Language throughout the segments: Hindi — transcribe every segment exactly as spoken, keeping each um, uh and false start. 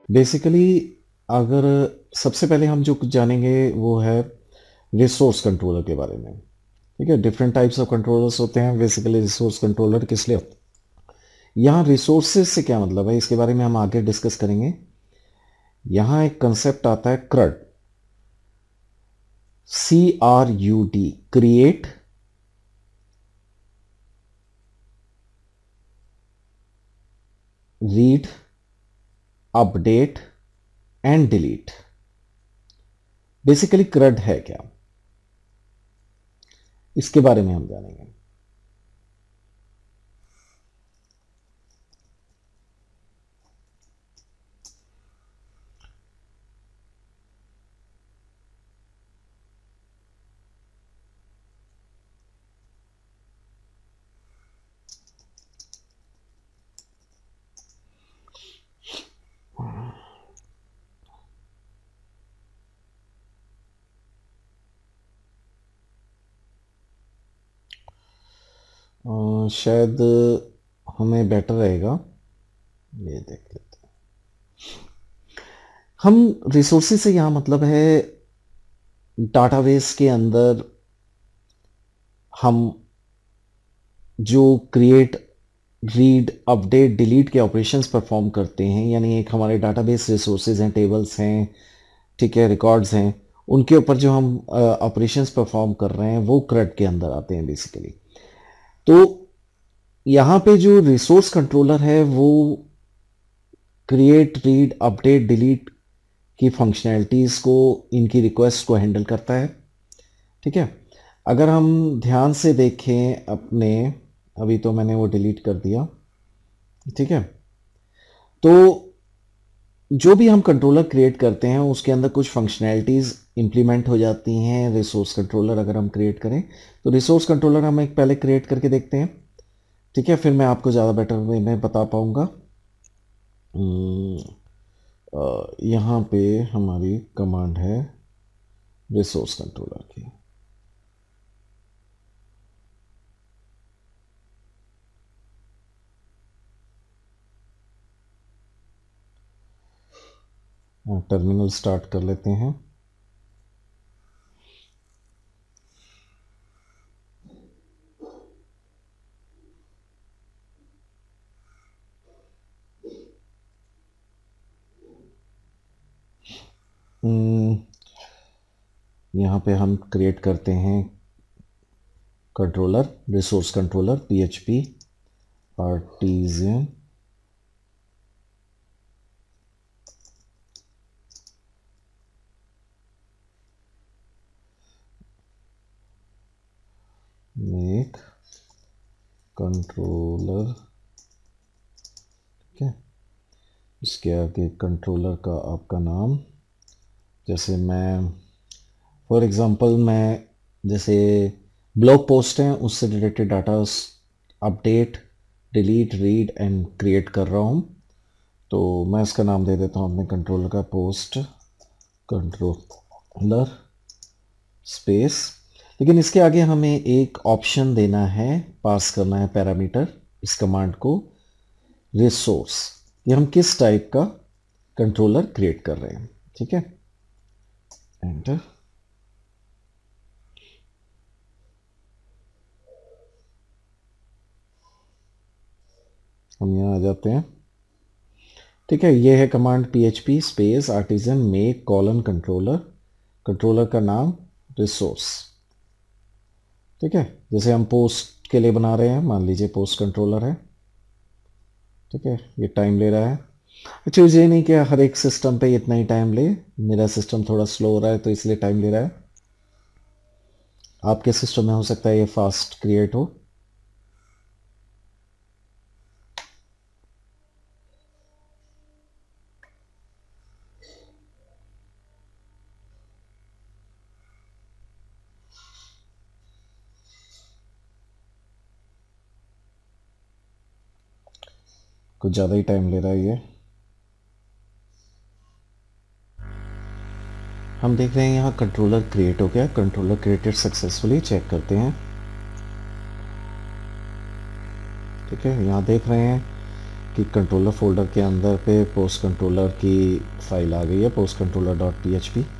बेसिकली अगर सबसे पहले हम जो जानेंगे वो है रिसोर्स कंट्रोलर के बारे में। ठीक है, डिफरेंट टाइप्स ऑफ कंट्रोलर्स होते हैं। बेसिकली रिसोर्स कंट्रोलर किस लिए होता है, यहाँ रिसोर्सेज से क्या मतलब है, इसके बारे में हम आगे डिस्कस करेंगे। यहाँ एक कंसेप्ट आता है CRUD, C R U D, create read update and delete. Basically CRUD है क्या, इसके बारे में हम जानेंगे। अ, शायद हमें बेटर रहेगा, ये देख लेते हैं। हम रिसोर्सेज से यहाँ मतलब है डाटाबेस के अंदर हम जो क्रिएट रीड अपडेट डिलीट के ऑपरेशंस परफॉर्म करते हैं, यानी एक हमारे डाटाबेस रिसोर्सेज हैं, टेबल्स हैं, ठीक है, रिकॉर्ड्स हैं, उनके ऊपर जो हम ऑपरेशंस परफॉर्म कर रहे हैं वो क्रड के अंदर आते हैं बेसिकली। तो यहाँ पे जो रिसोर्स कंट्रोलर है वो क्रिएट रीड अपडेट डिलीट की फंक्शनैलिटीज़ को, इनकी रिक्वेस्ट को हैंडल करता है। ठीक है, अगर हम ध्यान से देखें अपने, अभी तो मैंने वो डिलीट कर दिया। ठीक है, तो जो भी हम कंट्रोलर क्रिएट करते हैं उसके अंदर कुछ फंक्शनैलिटीज़ इंप्लीमेंट हो जाती हैं। रिसोर्स कंट्रोलर अगर हम क्रिएट करें तो रिसोर्स कंट्रोलर हम एक पहले क्रिएट करके देखते हैं। ठीक है, फिर मैं आपको ज़्यादा बेटर वे में बता पाऊँगा। यहाँ पे हमारी कमांड है रिसोर्स कंट्रोलर की। टर्मिनल स्टार्ट कर लेते हैं। यहाँ पे हम क्रिएट करते हैं controller, resource controller PHP artisan make controller. ठीक है, इसके आगे कंट्रोलर का आपका नाम, जैसे मैं फॉर एग्जांपल मैं जैसे ब्लॉग पोस्ट हैं उससे related data update delete read and create कर रहा हूँ, तो मैं इसका नाम दे देता हूँ अपने कंट्रोलर का पोस्ट कंट्रोलर स्पेस। लेकिन इसके आगे हमें एक ऑप्शन देना है, पास करना है पैरामीटर इस कमांड को, रिसोर्स, ये हम किस टाइप का कंट्रोलर क्रिएट कर रहे हैं। ठीक है, एंटर। हम यहाँ आ जाते हैं। ठीक है, ये है command PHP space artisan make colon controller, controller का नाम रिसोर्स। ठीक है, जैसे हम पोस्ट के लिए बना रहे हैं, मान लीजिए पोस्ट कंट्रोलर है। ठीक है, ये टाइम ले रहा है। अच्छा, ये नहीं कि हर एक सिस्टम पे इतना ही टाइम ले, मेरा सिस्टम थोड़ा स्लो हो रहा है तो इसलिए टाइम ले रहा है। आपके सिस्टम में हो सकता है ये फास्ट क्रिएट हो। कुछ ज़्यादा ही टाइम ले रहा है ये। हम देख रहे हैं यहाँ कंट्रोलर क्रिएट हो गया, कंट्रोलर क्रिएटेड सक्सेसफुली, चेक करते हैं। ठीक है, यहाँ देख रहे हैं कि कंट्रोलर फोल्डर के अंदर पे पोस्ट कंट्रोलर की फाइल आ गई है, post controller dot P H P.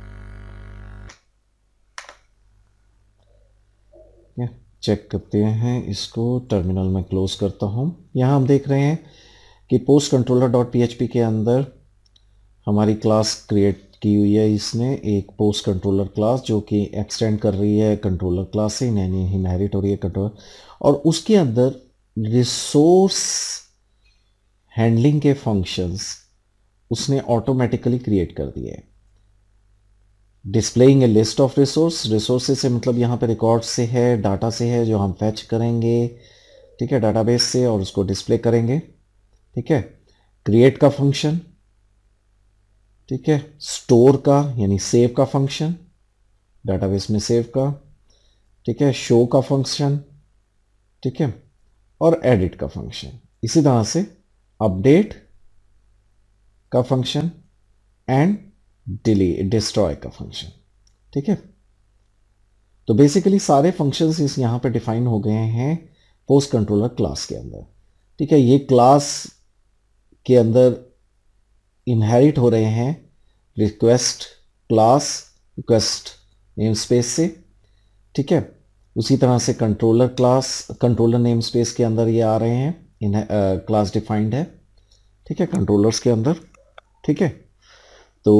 Check करते हैं इसको, टर्मिनल में क्लोज करता हूँ। यहाँ हम देख रहे हैं कि post controller dot P H P के अंदर हमारी क्लास क्रिएट की हुई है इसने, एक पोस्ट कंट्रोलर क्लास जो कि एक्सटेंड कर रही है कंट्रोलर क्लास से, यानी इनहेरिट हो रही है कंट्रोलर, और उसके अंदर रिसोर्स हैंडलिंग के फंक्शंस उसने ऑटोमेटिकली क्रिएट कर दिए हैं। Displaying a list of resource, resources से मतलब यहाँ पे रिकॉर्ड से है, डाटा से है, जो हम फैच करेंगे, ठीक है, डाटाबेस से, और उसको डिस्प्ले करेंगे, ठीक है। क्रिएट का फंक्शन, ठीक है, स्टोर का यानी सेव का फंक्शन, डाटाबेस में सेव का, ठीक है, शो का फंक्शन, ठीक है, और एडिट का फंक्शन। इसी तरह से अपडेट का फंक्शन एंड डिलीट डिस्ट्रॉय का फंक्शन, ठीक है। तो बेसिकली सारे फंक्शंस इस यहां पे डिफाइन हो गए हैं पोस्ट कंट्रोलर क्लास के अंदर, ठीक है। ये क्लास के अंदर इनहेरिट हो रहे हैं request class, request name space से, ठीक है। उसी तरह से controller class, controller name space के अंदर ये आ रहे हैं, इन क्लास डिफाइंड है, ठीक है, कंट्रोलर्स के अंदर, ठीक है। तो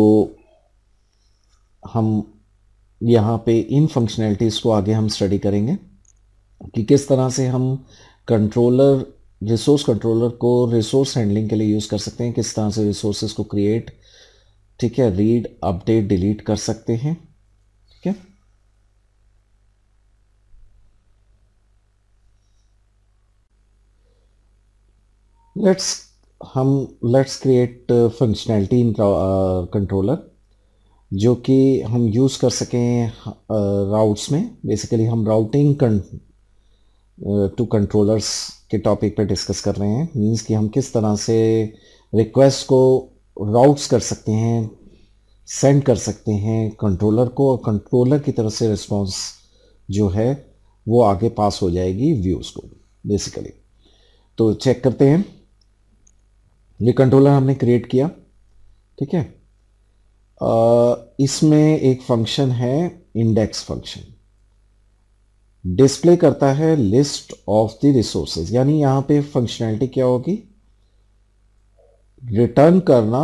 हम यहाँ पे इन फंक्शनैलिटीज़ को आगे हम स्टडी करेंगे कि किस तरह से हम कंट्रोलर, रिसोर्स कंट्रोलर को रिसोर्स हैंडलिंग के लिए यूज़ कर सकते हैं, किस तरह से रिसोर्सेज को क्रिएट, ठीक है, रीड, अपडेट, डिलीट कर सकते हैं, ठीक है। लेट्स हम let's create functionality in controller जो कि हम यूज़ कर सकें राउट्स में। बेसिकली हम राउटिंग टू कंट्रोलर्स के टॉपिक पे डिस्कस कर रहे हैं, मींस कि हम किस तरह से रिक्वेस्ट को राउट्स कर सकते हैं, सेंड कर सकते हैं कंट्रोलर को, और कंट्रोलर की तरफ से रिस्पांस जो है वो आगे पास हो जाएगी व्यूज़ को बेसिकली। तो चेक करते हैं, ये कंट्रोलर हमने क्रिएट किया, ठीक है। Uh, इसमें एक फंक्शन है इंडेक्स फंक्शन, डिस्प्ले करता है लिस्ट ऑफ द रिसोर्सेज, यानी यहां पे फंक्शनैलिटी क्या होगी, रिटर्न करना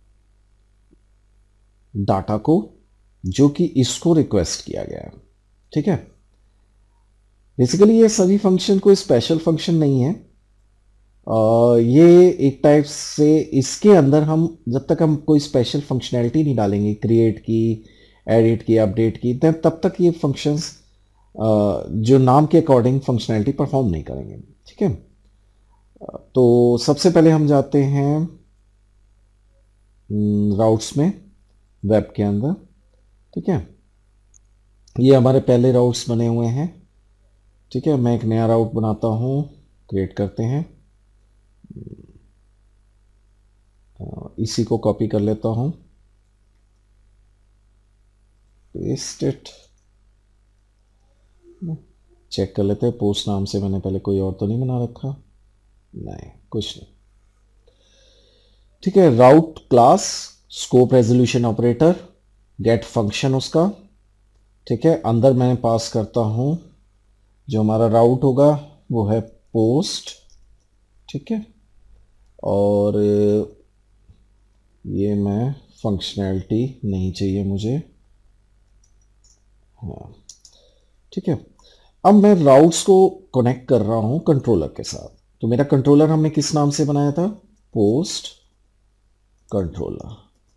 डाटा को जो कि इसको रिक्वेस्ट किया गया है, ठीक है। बेसिकली ये सभी फंक्शन कोई स्पेशल फंक्शन नहीं है, Uh, ये एक टाइप से इसके अंदर हम जब तक हम कोई स्पेशल फंक्शनैलिटी नहीं डालेंगे, क्रिएट की, एडिट की, अपडेट की, तब तब तक ये फंक्शंस uh, जो नाम के अकॉर्डिंग फंक्शनैलिटी परफॉर्म नहीं करेंगे, ठीक है। uh, तो सबसे पहले हम जाते हैं राउट्स में, वेब के अंदर, ठीक है। ये हमारे पहले राउट्स बने हुए हैं, ठीक है। मैं एक नया राउट बनाता हूँ, क्रिएट करते हैं, इसी को कॉपी कर लेता हूं, पेस्ट इट, चेक कर लेते हैं पोस्ट नाम से मैंने पहले कोई और तो नहीं बना रखा, नहीं, कुछ नहीं, ठीक है। Route class, scope resolution operator, get function उसका, ठीक है। अंदर मैं पास करता हूं जो हमारा राउट होगा वो है पोस्ट, ठीक है। और ये मैं फंक्शनैलिटी नहीं चाहिए मुझे, हाँ, ठीक है। अब मैं राउट्स को कनेक्ट कर रहा हूं कंट्रोलर के साथ। तो मेरा कंट्रोलर हमने किस नाम से बनाया था, पोस्ट कंट्रोलर।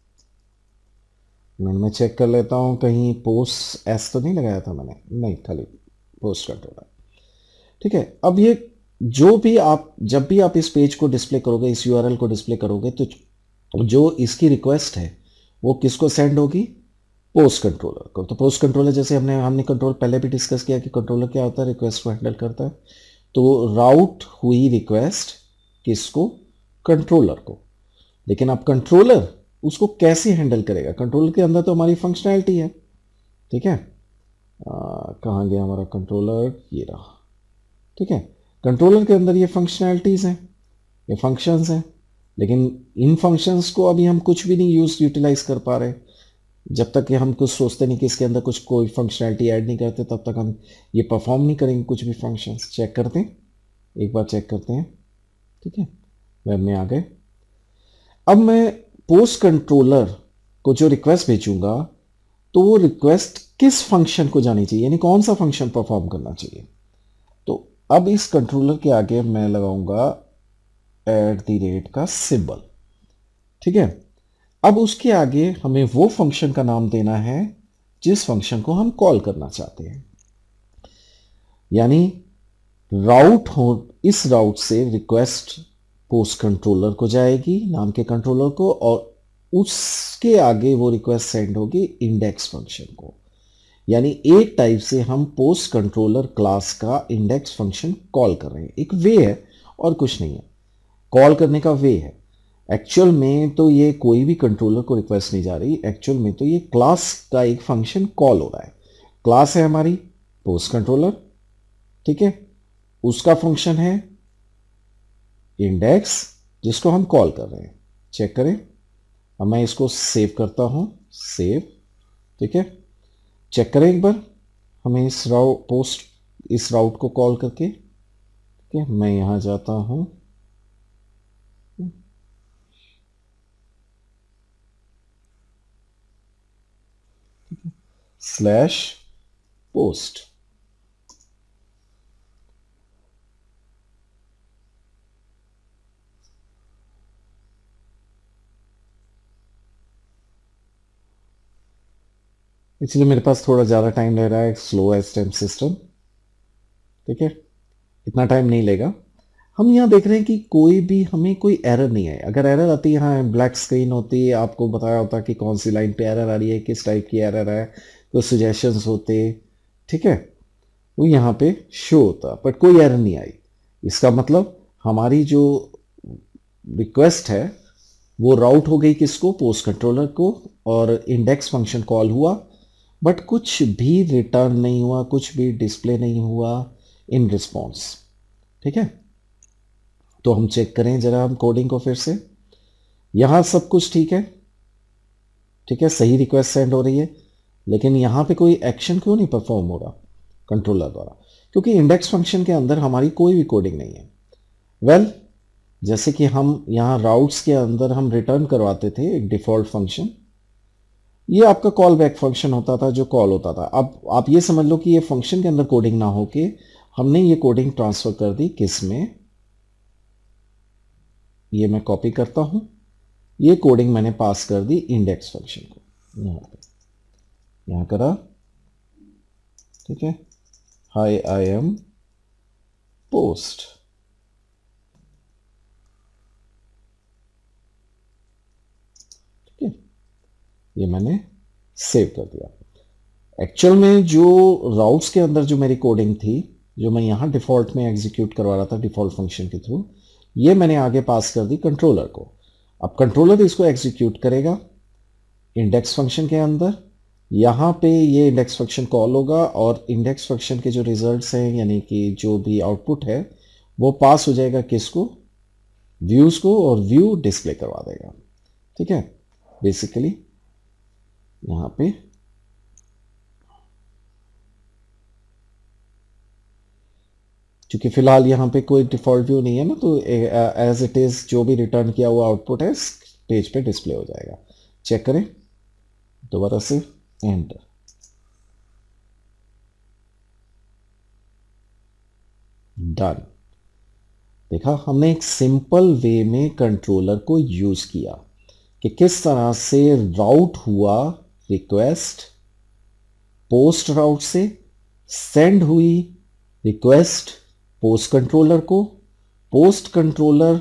मैं चेक कर लेता हूं कहीं पोस्ट एस तो नहीं लगाया था मैंने, नहीं, खाली पोस्ट कंट्रोलर, ठीक है। अब ये जो भी आप, जब भी आप इस पेज को डिस्प्ले करोगे, इस यूआरएल को डिस्प्ले करोगे, तो जो इसकी रिक्वेस्ट है वो किसको सेंड होगी, पोस्ट कंट्रोलर को। तो पोस्ट कंट्रोलर जैसे हमने हमने कंट्रोल पहले भी डिस्कस किया कि कंट्रोलर क्या होता है, रिक्वेस्ट को हैंडल करता है। तो राउट हुई रिक्वेस्ट किसको, कंट्रोलर को। लेकिन अब कंट्रोलर उसको कैसे हैंडल करेगा, कंट्रोलर के अंदर तो हमारी फंक्शनैलिटी है, ठीक है। कहाँ गया हमारा कंट्रोलर, ये रहा, ठीक है। कंट्रोलर के अंदर ये फंक्शनैलिटीज हैं, ये फंक्शंस हैं, लेकिन इन फंक्शंस को अभी हम कुछ भी नहीं यूज यूटिलाइज कर पा रहे। जब तक कि हम कुछ सोचते नहीं कि इसके अंदर कुछ कोई फंक्शनैलिटी ऐड नहीं करते, तब तक हम ये परफॉर्म नहीं करेंगे कुछ भी फंक्शंस। चेक करते हैं, एक बार चेक करते हैं। ठीक है, वेब में आ गए। अब मैं पोस्ट कंट्रोलर को जो रिक्वेस्ट भेजूंगा, तो वो रिक्वेस्ट किस फंक्शन को जानी चाहिए, यानी कौन सा फंक्शन परफॉर्म करना चाहिए। तो अब इस कंट्रोलर के आगे मैं लगाऊंगा एट द रेट का सिंबल। ठीक है, अब उसके आगे हमें वो फंक्शन का नाम देना है जिस फंक्शन को हम कॉल करना चाहते हैं। यानी राउट हो, इस राउट से रिक्वेस्ट पोस्ट कंट्रोलर को जाएगी, नाम के कंट्रोलर को, और उसके आगे वो रिक्वेस्ट सेंड होगी इंडेक्स फंक्शन को। यानी एक टाइप से हम पोस्ट कंट्रोलर क्लास का इंडेक्स फंक्शन कॉल कर रहे हैं। एक वे है और कुछ नहीं है, कॉल करने का वे है। एक्चुअल में तो ये कोई भी कंट्रोलर को रिक्वेस्ट नहीं जा रही, एक्चुअल में तो ये क्लास का एक फंक्शन कॉल हो रहा है। क्लास है हमारी पोस्ट कंट्रोलर, ठीक है, उसका फंक्शन है इंडेक्स जिसको हम कॉल कर रहे हैं। चेक करें, अब मैं इसको सेव करता हूं, सेव। ठीक है, चेक करें एक बार हमें इस राउट पोस्ट इस राउट को कॉल करके। ठीक है, मैं यहां जाता हूं, स्लैश पोस्ट। इसलिए मेरे पास थोड़ा ज़्यादा टाइम ले रहा है, स्लो है स्टेम सिस्टम। ठीक है, इतना टाइम नहीं लेगा। हम यहाँ देख रहे हैं कि कोई भी हमें कोई एरर नहीं है। अगर एरर आती है, यहाँ ब्लैक स्क्रीन होती है, आपको बताया होता कि कौन सी लाइन पे एरर आ रही है, किस टाइप की एरर है, कुछ सजेशंस होते। ठीक है, वो यहाँ पे शो होता, बट कोई एरर नहीं आई। इसका मतलब हमारी जो रिक्वेस्ट है वो राउट हो गई किसको, पोस्ट कंट्रोलर को, और इंडेक्स फंक्शन कॉल हुआ, बट कुछ भी रिटर्न नहीं हुआ, कुछ भी डिस्प्ले नहीं हुआ इन रिस्पॉन्स। ठीक है, तो हम चेक करें जरा हम कोडिंग को फिर से। यहां सब कुछ ठीक है, ठीक है, सही रिक्वेस्ट सेंड हो रही है, लेकिन यहां पे कोई एक्शन क्यों नहीं परफॉर्म हो रहा कंट्रोलर द्वारा? क्योंकि इंडेक्स फंक्शन के अंदर हमारी कोई भी कोडिंग नहीं है। वेल well, जैसे कि हम यहां राउट्स के अंदर हम रिटर्न करवाते थे एक डिफॉल्ट फंक्शन, ये आपका कॉल बैक फंक्शन होता था जो कॉल होता था। अब आप ये समझ लो कि ये फंक्शन के अंदर कोडिंग ना होके हमने ये कोडिंग ट्रांसफर कर दी किस में, ये मैं कॉपी करता हूं, ये कोडिंग मैंने पास कर दी इंडेक्स फंक्शन को। यहां पे यहां करा, ठीक है, हाई आई एम पोस्ट। ठीक है, ये मैंने सेव कर दिया। एक्चुअल में जो राउट्स के अंदर जो मेरी कोडिंग थी, जो मैं यहां डिफॉल्ट में एग्जीक्यूट करवा रहा था डिफॉल्ट फंक्शन के थ्रू, ये मैंने आगे पास कर दी कंट्रोलर को। अब कंट्रोलर इसको एग्जीक्यूट करेगा इंडेक्स फंक्शन के अंदर। यहां पे ये इंडेक्स फंक्शन कॉल होगा और इंडेक्स फंक्शन के जो रिजल्ट्स हैं, यानी कि जो भी आउटपुट है, वो पास हो जाएगा किसको, व्यूज को, और व्यू डिस्प्ले करवा देगा। ठीक है, बेसिकली यहां पे क्योंकि फिलहाल यहाँ पे कोई डिफॉल्ट व्यू नहीं है ना, तो एज इट इज जो भी रिटर्न किया हुआ आउटपुट है पेज पे डिस्प्ले हो जाएगा। चेक करें दोबारा से, एंटर। डन। देखा, हमने एक सिंपल वे में कंट्रोलर को यूज किया कि किस तरह से राउट हुआ रिक्वेस्ट, पोस्ट राउट से सेंड हुई रिक्वेस्ट पोस्ट कंट्रोलर को, पोस्ट कंट्रोलर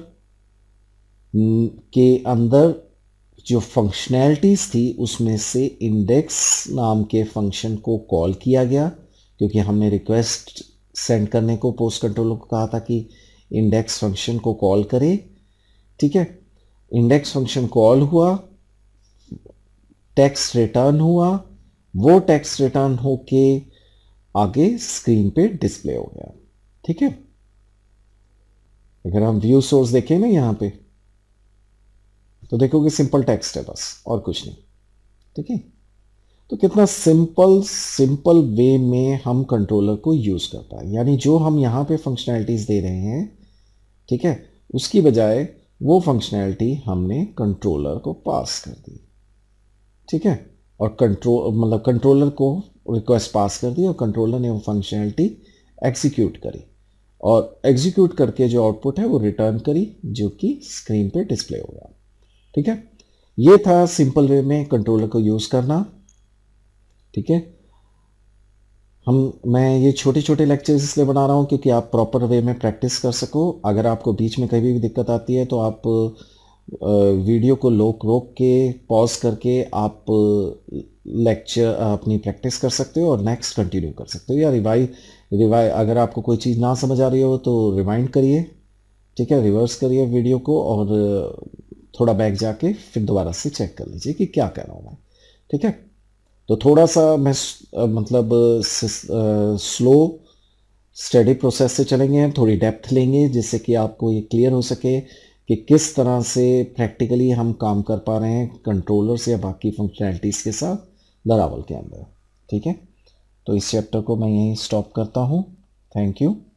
के अंदर जो फंक्शनैलिटीज थी उसमें से इंडेक्स नाम के फंक्शन को कॉल किया गया, क्योंकि हमने रिक्वेस्ट सेंड करने को पोस्ट कंट्रोलर को कहा था कि इंडेक्स फंक्शन को कॉल करे। ठीक है, इंडेक्स फंक्शन कॉल हुआ, टेक्स्ट रिटर्न हुआ, वो टेक्स्ट रिटर्न होके आगे स्क्रीन पे डिस्प्ले हो गया। ठीक है, अगर हम व्यू सोर्स देखें ना यहाँ पे, तो देखोगे सिंपल टेक्स्ट है बस, और कुछ नहीं। ठीक है, तो कितना सिंपल सिंपल वे में हम कंट्रोलर को यूज कर पाए, यानी जो हम यहाँ पे फंक्शनैलिटीज दे रहे हैं, ठीक है, उसकी बजाय वो फंक्शनैलिटी हमने कंट्रोलर को पास कर दी। ठीक है, और कंट्रोल मतलब कंट्रोलर को रिक्वेस्ट पास कर दी और कंट्रोलर ने वो फंक्शनैलिटी एग्जीक्यूट करी, और एग्जीक्यूट करके जो आउटपुट है वो रिटर्न करी, जो कि स्क्रीन पे डिस्प्ले हो गया। ठीक है, ये था सिंपल वे में कंट्रोलर को यूज करना। ठीक है, हम मैं ये छोटे छोटे लेक्चर्स इसलिए बना रहा हूँ क्योंकि आप प्रॉपर वे में प्रैक्टिस कर सको। अगर आपको बीच में कभी भी दिक्कत आती है तो आप वीडियो को रोक रोक के पॉज करके आप लेक्चर अपनी प्रैक्टिस कर सकते हो और नेक्स्ट कंटिन्यू कर सकते हो, या रिवाइव रिवाइव अगर आपको कोई चीज़ ना समझ आ रही हो तो रिवाइंड करिए। ठीक है, रिवर्स करिए वीडियो को और थोड़ा बैक जाके फिर दोबारा से चेक कर लीजिए कि क्या कह रहा हूँ मैं। ठीक है, तो थोड़ा सा मैं मतलब स्लो स्टडी प्रोसेस से चलेंगे, थोड़ी डेप्थ लेंगे, जिससे कि आपको ये क्लियर हो सके कि किस तरह से प्रैक्टिकली हम काम कर पा रहे हैं कंट्रोलर्स या बाकी फंक्शनैलिटीज़ के साथ लरावल के अंदर। ठीक है, तो इस चैप्टर को मैं यहीं स्टॉप करता हूँ। Thank you.